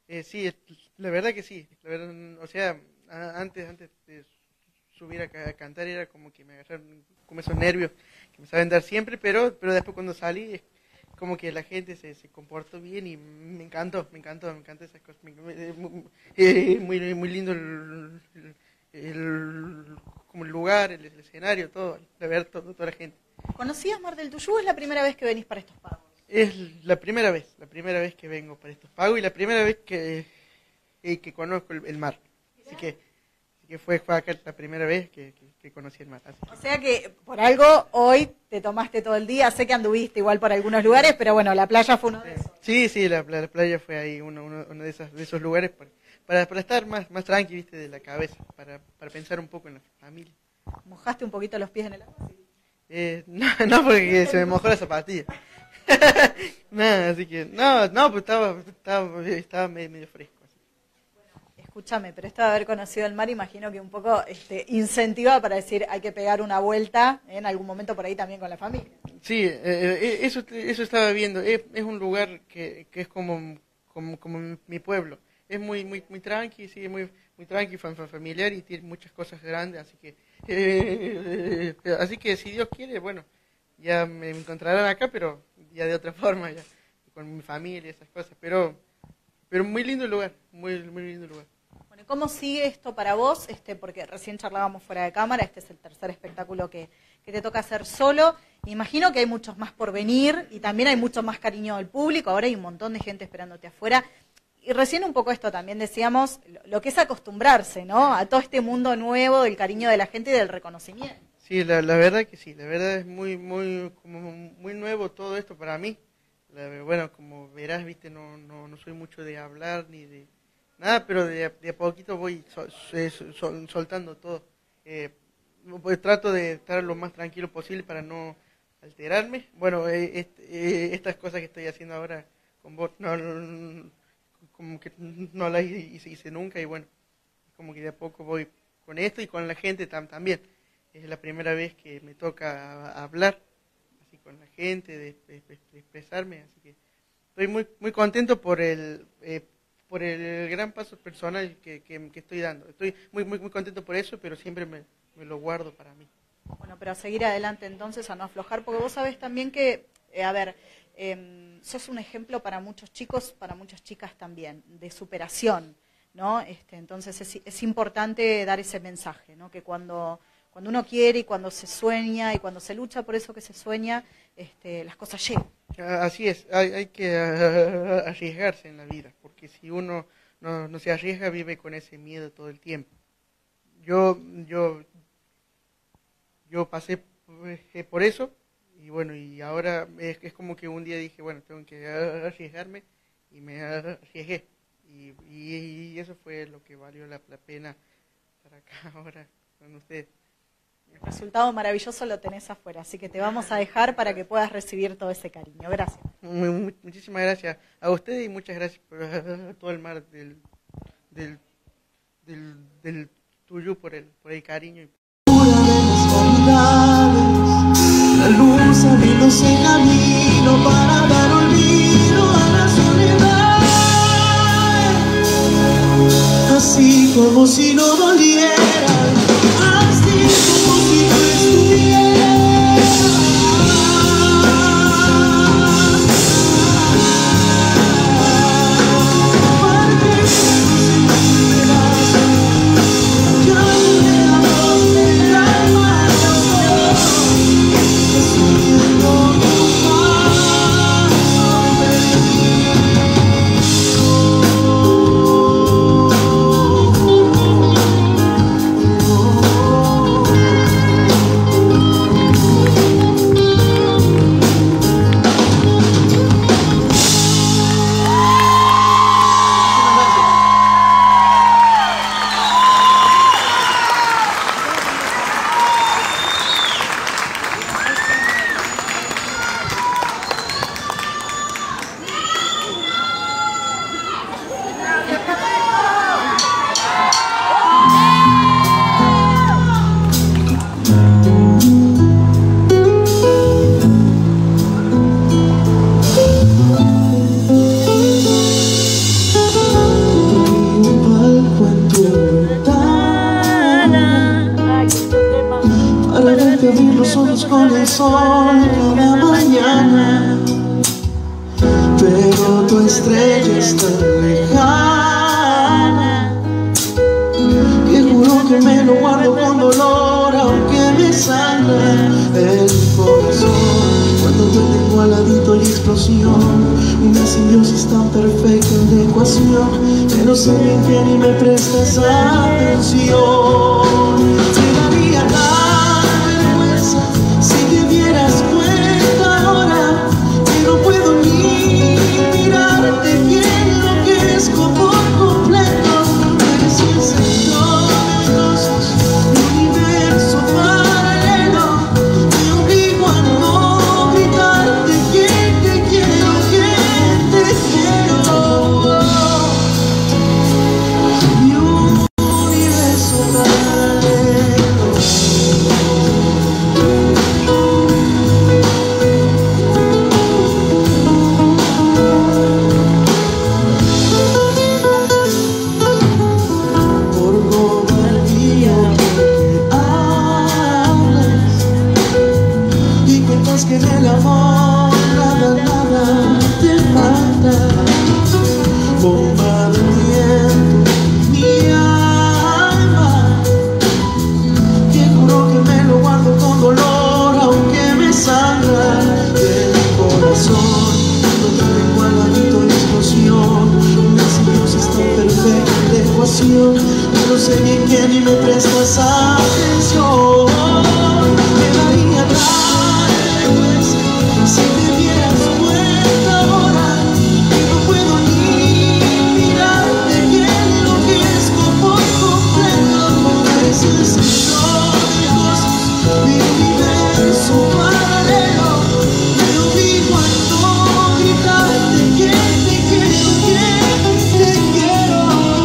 Sí, la verdad que sí. La verdad, o sea, antes de subir a cantar era como que me agarraron como esos nervios que me saben dar siempre, pero después cuando salí es como que la gente se comportó bien y me encantó esas cosas. Muy lindo como el lugar, el escenario, todo, la verdad, toda la gente. ¿Conocías Mar del Tuyú o es la primera vez que venís para estos pagos? Es la primera vez que vengo para estos pagos y la primera vez que conozco el mar. Así que fue acá la primera vez que conocí el mar. Así. O sea que por algo hoy te tomaste todo el día, sé que anduviste igual por algunos lugares, pero bueno, la playa fue uno de esos. Sí, la playa fue ahí uno de esos lugares para estar más tranqui, viste, de la cabeza, para pensar un poco en la familia. ¿Mojaste un poquito los pies en el agua? No, porque se me mojó la zapatilla. No, así que, pues estaba medio fresco. Escúchame, pero esto de haber conocido el mar, imagino que un poco incentiva para decir hay que pegar una vuelta en algún momento por ahí también con la familia. Sí, eso estaba viendo. Es un lugar que es como mi pueblo. Es muy tranqui, sí, muy tranqui, familiar y tiene muchas cosas grandes, así que si Dios quiere, bueno, ya me encontrarán acá, pero ya de otra forma, ya con mi familia y esas cosas, pero muy lindo el lugar, muy lindo el lugar. Bueno, ¿cómo sigue esto para vos? Porque recién charlábamos fuera de cámara, este es el tercer espectáculo que te toca hacer solo. Imagino que hay muchos más por venir y también hay mucho más cariño del público, ahora hay un montón de gente esperándote afuera. Y recién un poco esto también decíamos, lo que es acostumbrarse, ¿no? A todo este mundo nuevo del cariño de la gente y del reconocimiento. Sí, la verdad que sí, la verdad es muy nuevo todo esto para mí. Bueno, como verás, viste, no soy mucho de hablar ni de nada, pero de a poquito voy soltando todo. Pues trato de estar lo más tranquilo posible para no alterarme. Bueno, estas cosas que estoy haciendo ahora con vos, como que no las hice nunca y bueno, como que de a poco voy con esto y con la gente también. Es la primera vez que me toca hablar así con la gente, de expresarme, así que estoy muy contento por el gran paso personal que estoy dando. Estoy muy contento por eso, pero siempre me lo guardo para mí. Bueno, pero a seguir adelante entonces, a no aflojar, porque vos sabés también que, sos un ejemplo para muchos chicos, para muchas chicas también, de superación, ¿no? Entonces es importante dar ese mensaje, ¿no? Que cuando uno quiere y cuando se sueña y cuando se lucha por eso que se sueña, las cosas llegan. Así es, hay que arriesgarse en la vida, porque si uno no se arriesga, vive con ese miedo todo el tiempo. Yo pasé por eso, y bueno, y ahora es como que un día dije, bueno, tengo que arriesgarme, y me arriesgué. Y eso fue lo que valió la pena estar acá ahora con ustedes. El resultado maravilloso lo tenés afuera, así que te vamos a dejar para que puedas recibir todo ese cariño. Gracias. Muchísimas gracias a ustedes y muchas gracias por todo el mar del Tuyú, por el cariño. La luz abriéndose camino para dar olvido a la soledad, así como si no doliera, así como si no estuviera. con el sol cada mañana, pero tu estrella es tan lejana que juro que me lo guardo con dolor, aunque me sangra el corazón. Cuando te tengo al ladito y explosión, una simbiosis tan perfecta en ecuación, que no sé bien que ni me prestas atención. Te daría la vergüenza si te dieras cuenta ahora que no puedo ni mirarte, que enloquezco por completo. Eres el centro de cosas, mi universo paralelo. Me obligo a no gritarte que te quiero, que te quiero. Mi universo paralelo. Por cobardía que hablas y cuentas que en el amor nada, nada te falta. Bomba de viento, mi alma, que juro que me lo guardo con dolor, aunque me sangra el corazón. Cuando te tengo al ladito de explosión, una simbiosis tan perfecta de ecuación, yo no sé bien que ni me prestas atención. Me daría la vergüenza si te dieras cuenta ahora que no puedo ni mirarte, que enloquezco por completo. Eres el centro de cosas, mi universo paralelo. Me obligo a no gritarte que te quiero, que te quiero.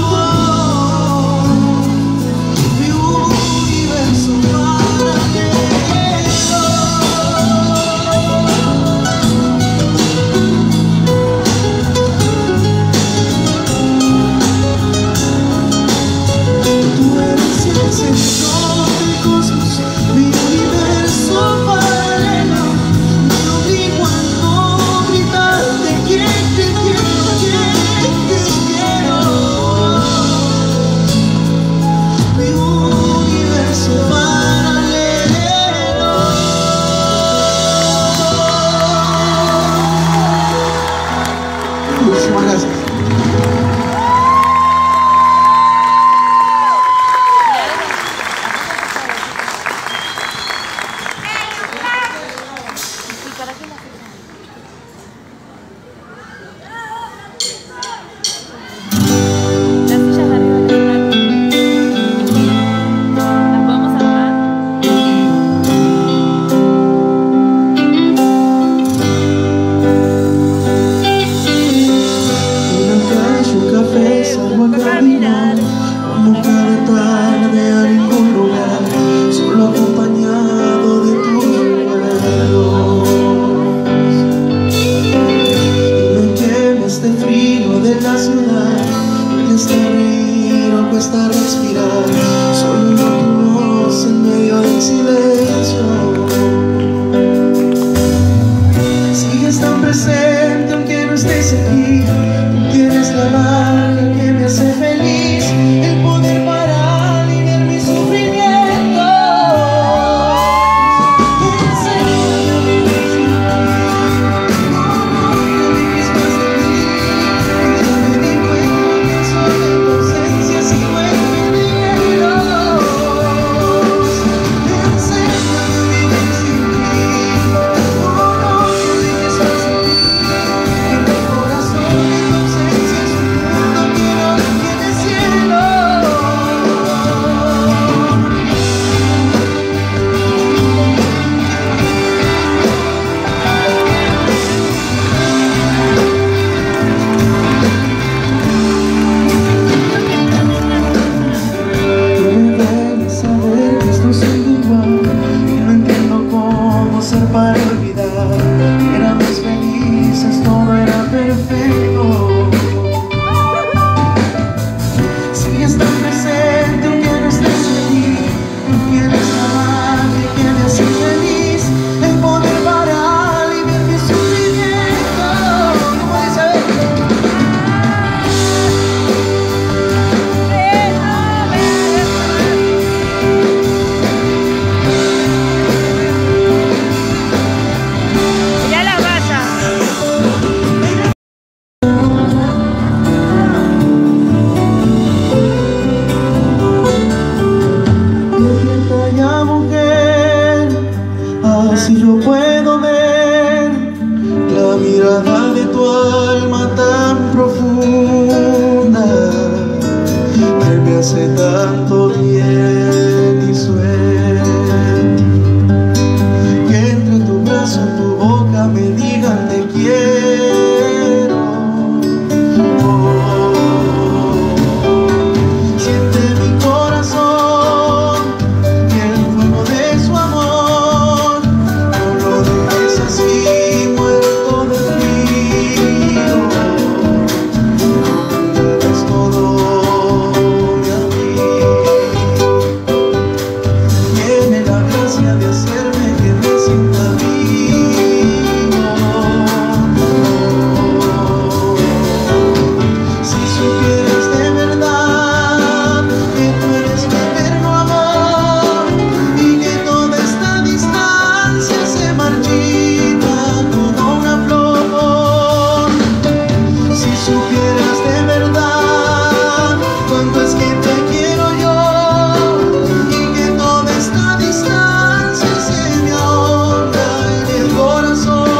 Mi universo paralelo. Tú eres el centro de cosas, mi universo paralelo. Me obligo a no gritarte que te quiero, que te quiero. Mi universo paralelo. Muchísimas gracias. Las sillas de arriba del escenario. ¿Las podemos armar? En la calle un café salgo a caminar, como cada tarde a ningún lugar, solo acompañado de tus recuerdos. Dime que en este frío de la ciudad cuesta reír o cuesta respirar, solo tu voz en medio del silencio. Sigues tan presente aunque no estés aquí. Tú tienes la marca que me hace feliz, el poder parar y ver mi sufrimiento. Enséñame a vivir sin ti, no te dejes más de mí. Ya me di cuenta que soy de tu ausencia, si vuelve mi veloz. Enséñame a vivir sin ti, no te dejes más de mí. En el corazón hace tanto bien y sueño que entre tu brazo y tu boca me digan te quiero. Oh, siente mi corazón y el fuego de su amor, no lo dejes así muerto de frío. Es todo de a mí. Tiene la gracia de hacerme que me sienta vivo. Si supieras de verdad que tú eres mi eterno amor y que toda esta distancia se marchita como una flor. Si supieras de verdad cuánto es que te quiero yo y que toda esta distancia se me ahoga en el corazón.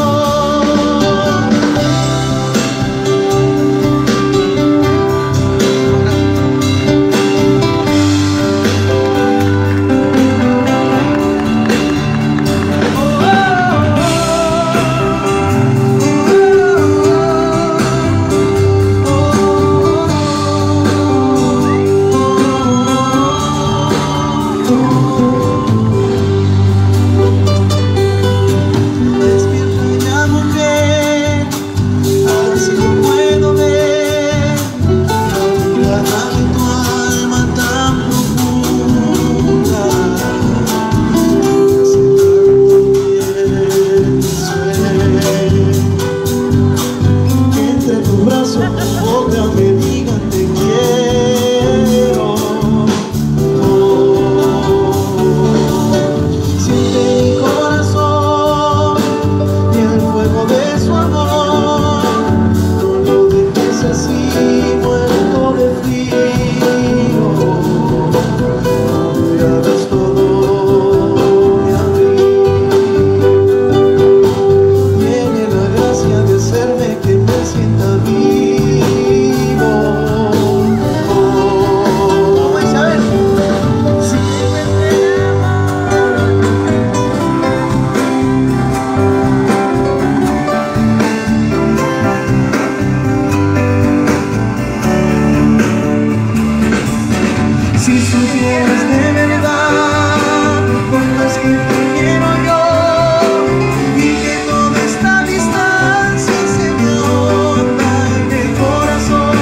Despierta ya, mujer, así lo puedo ver, la mirada de tu alma tan profunda, me hace tanto bien y sueño que entre tu brazo y tu boca me digan te quiero. Siente mi corazón y el fuego de su amor, no lo dejes así muerto de frío. No me hagas todo de a mí. Tiene la gracia de hacerme que me sienta vivo. Oh, Isabel, si Si supieras de verdad cuánto es que te quiero yo y que toda esta distancia se me ahonda en el corazón.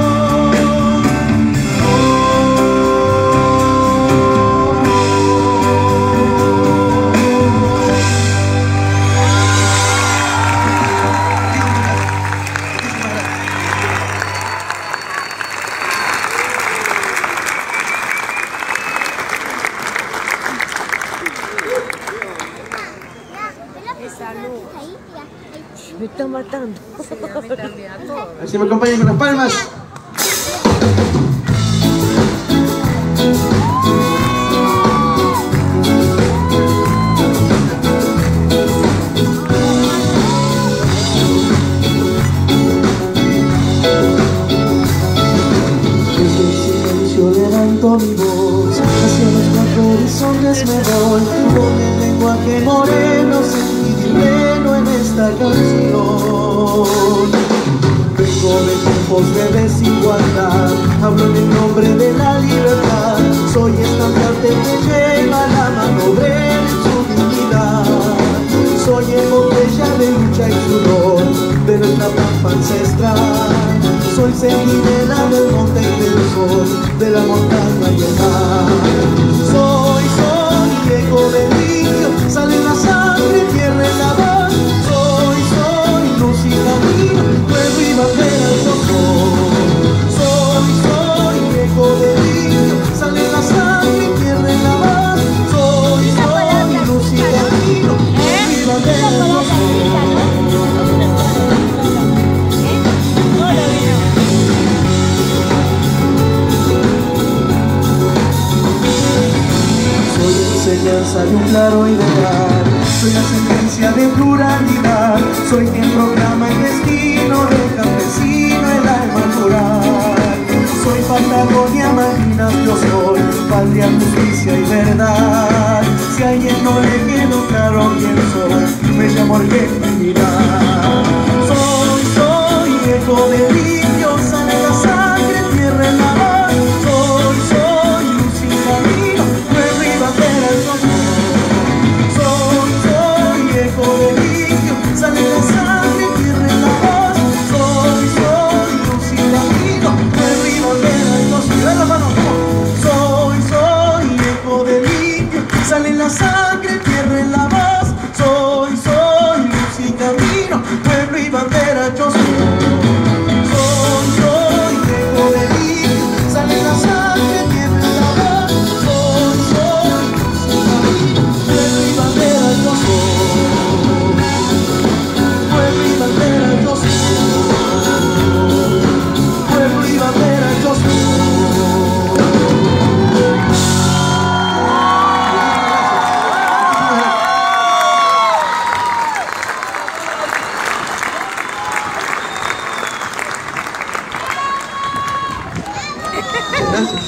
Me está matando. Así me acompañan con las palmas. Desde el silencio levanto mi voz, hacia los cuatro horizontes me voy, con el lenguaje moreno sentidileno en esta canción. Vengo de tiempos de desigualdad, hablo en el nombre de la libertad, soy estandarte que lleva la mano obrera en su dignidad. Soy epopeya de lucha y sudor de nuestra pampa ancestral. Soy centinela del monte y del sol, de la montaña y el mar. Soy eco del río, sale en la sangre, tierra en la voz. Soy luz y camino, pueblo y bandera yo soy eco del río, sale en la sangre, tierra en la voz. Soy luz y camino, pueblo y bandera yo Soy enseñanza de un claro ideal, soy la sentencia de pluralidad, soy quien proclama el destino del campesino, el alma rural. Soy Patagonia magnífica. gracias.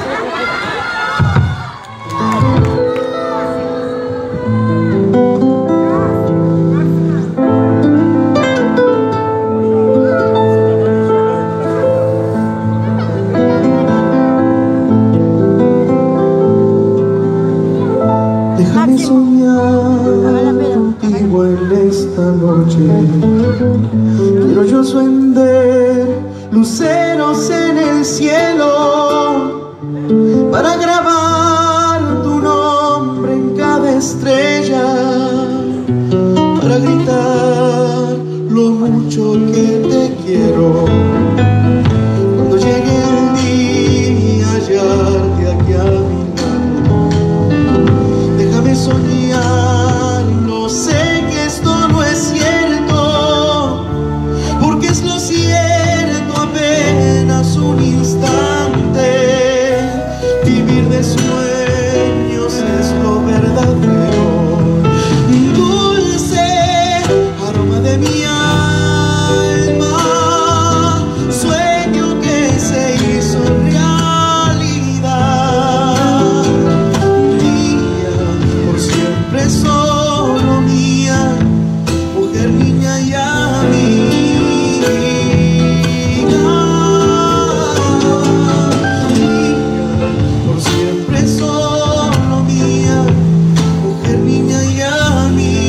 Déjame soñar contigo en esta noche. Quiero yo suender luceros en el cielo para grabar tu nombre en cada estrella, para gritar lo mucho que te quiero. Cuando llegue el día, hallarte aquí a mi lado. Déjame soñarlo, sé que esto no es cierto, porque es lo cierto apenas un instante. Vivir de sueños es lo verdadero. Dulce aroma de mi alma, sueño que se hizo realidad. Mía, por siempre solo mía, mujer, niña y amiga. Mía, por siempre solo mía, mujer, niña y amiga.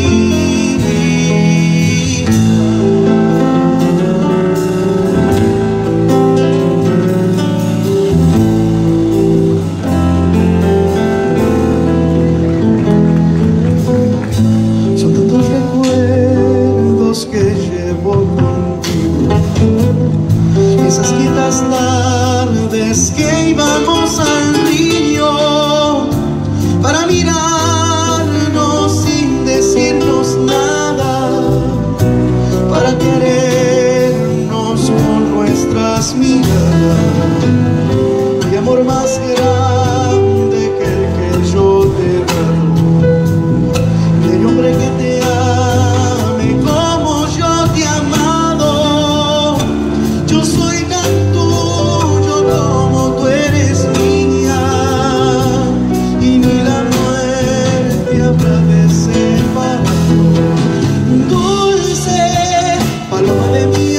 Son tantos recuerdos que llevo contigo, esas quietas tardes que íbamos al río para mirarnos sin decirnos nada, para querernos con nuestras miradas. Y amor más grande que el que yo te he dado, que el hombre que te ame como yo te he amado. Yo soy tan tuyo como tú eres mía, y ni la muerte habrá de separarnos. Dulce paloma de mi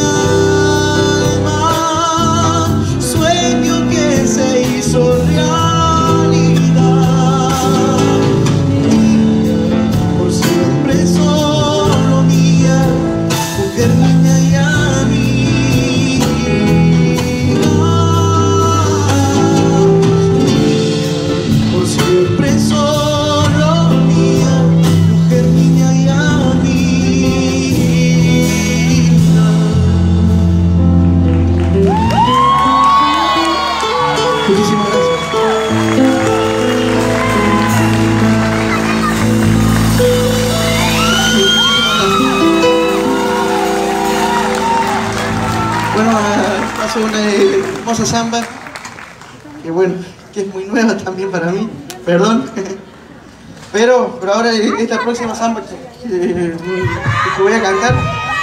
alma, sueño que se hizo realidad. Por siempre solo mía, mujer, niña y amiga. Por siempre solo mía, mujer, niña y amiga. Muchísimas gracias. Bueno, paso una hermosa samba, que bueno, que es muy nueva también para mí, perdón. Pero ahora esta próxima samba que voy a cantar,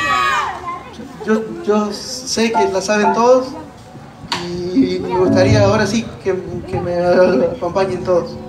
yo sé que la saben todos y me gustaría ahora sí que me acompañen todos.